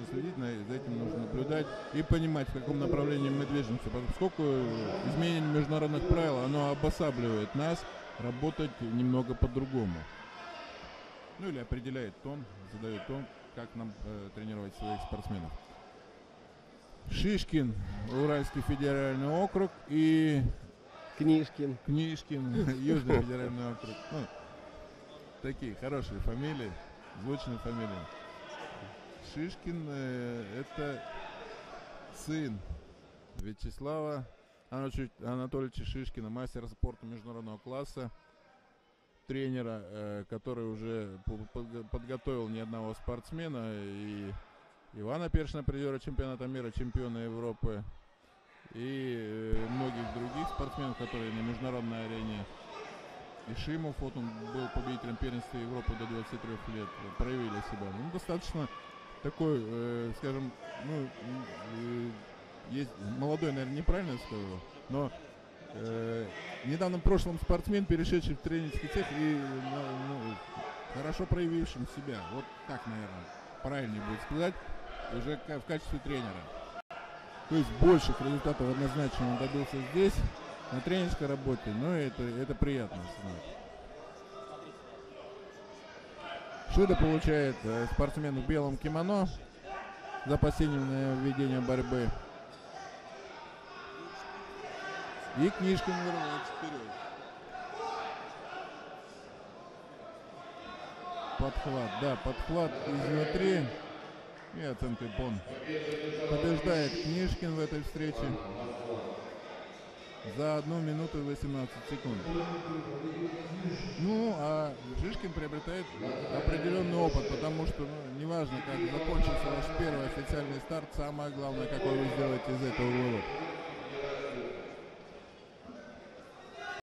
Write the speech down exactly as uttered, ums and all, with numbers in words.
следить, за этим нужно наблюдать и понимать, в каком направлении мы движемся. Поскольку изменение международных правил, оно обосабливает нас работать немного по-другому. Ну или определяет тон, задает тон, как нам э, тренировать своих спортсменов. Шишкин, Уральский федеральный округ, и Книжкин. Книжкин, Южный федеральный округ. Ну, такие хорошие фамилии, звучные фамилии. Шишкин э, это сын Вячеслава Анатольевича Шишкина, мастера спорта международного класса, тренера, э, который уже подготовил ни одного спортсмена, и Ивана Першина, призера чемпионата мира, чемпиона Европы, и э, многих других спортсменов, которые на международной арене. Ишимов, вот он был победителем первенства Европы до двадцати трёх лет, проявили себя. Ну, достаточно такой, э, скажем, ну, э, есть, молодой, наверное, неправильно сказал, но э, недавно в прошлом спортсмен, перешедший в тренерский цех и ну, хорошо проявившим себя. Вот так, наверное, правильнее будет сказать, уже в качестве тренера. То есть больших результатов однозначно он добился здесь, на тренерской работе, но это, это приятно знать. Шида получает э, спортсмен в белом кимоно за посильное введение борьбы. И Книжкин вырывается вперед. Подхват, да, подхват изнутри. И оценкой пон. Побеждает Книжкин в этой встрече за одну минуту и восемнадцать секунд. Ну, а Шишкин приобретает определенный опыт, потому что, ну, неважно, как закончился ваш первый официальный старт, самое главное, какой вы сделаете из этого вывод.